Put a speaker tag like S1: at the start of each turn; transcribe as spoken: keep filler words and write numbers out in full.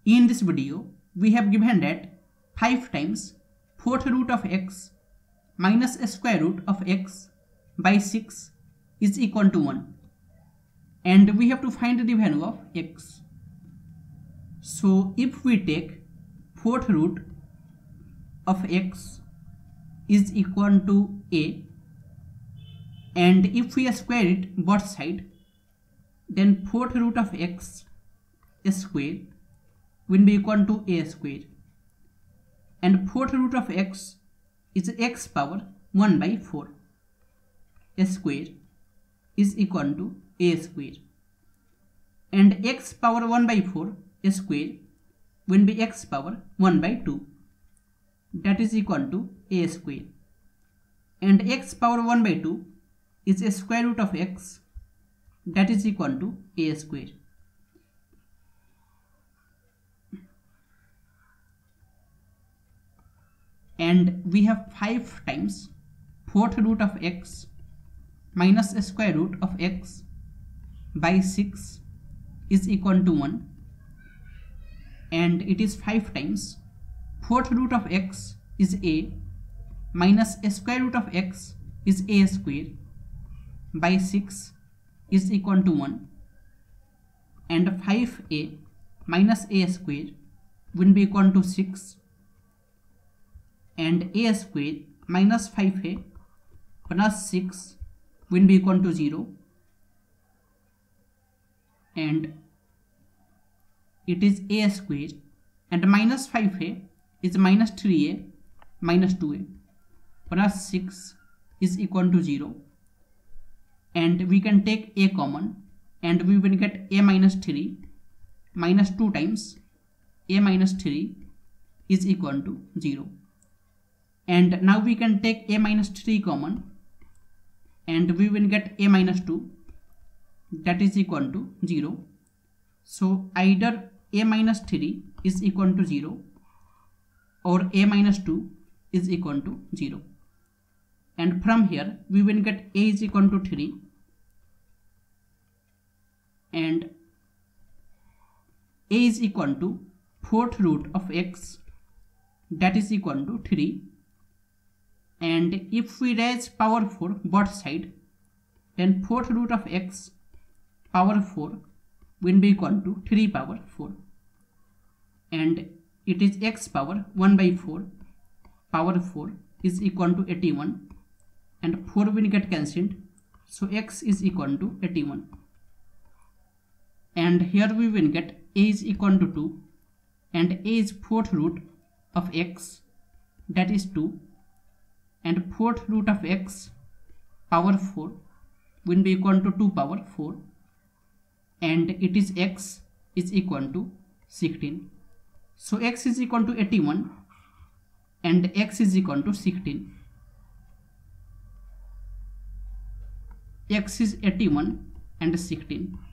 S1: In this video, we have given that five times fourth root of x minus square root of x by six is equal to one, and we have to find the value of x. So if we take fourth root of x is equal to a, and if we square it both side, then fourth root of x square will be equal to a square, and fourth root of x is x power one by four. A square is equal to a square, and x power one by four square will be x power one by two, that is equal to a square, and x power one by two is a square root of x, that is equal to a square. And we have five times fourth root of x minus square root of x by six is equal to one, and it is five times fourth root of x is a minus square root of x is a square by six is equal to one, and five a minus a square will be equal to six, and a square minus five a plus six will be equal to zero, and it is a square, and minus five a is minus three a minus two a plus six is equal to zero, and we can take a common, and we will get a minus three minus two times a minus three is equal to zero. And now we can take a minus three common, and we will get a minus two, that is equal to zero. So either a minus three is equal to zero or a minus two is equal to zero, and from here we will get a is equal to three, and a is equal to fourth root of x, that is equal to three, and if we raise power four both side, then fourth root of x power four will be equal to three power four, and it is x power one by four power four is equal to eighty-one, and four will get cancelled, so x is equal to eighty-one, and here we will get a is equal to two, and a is fourth root of x, that is two, and fourth root of x power four will be equal to two power four, and it is x is equal to sixteen. So x is equal to eighty-one and x is equal to sixteen. X is eighty-one and sixteen.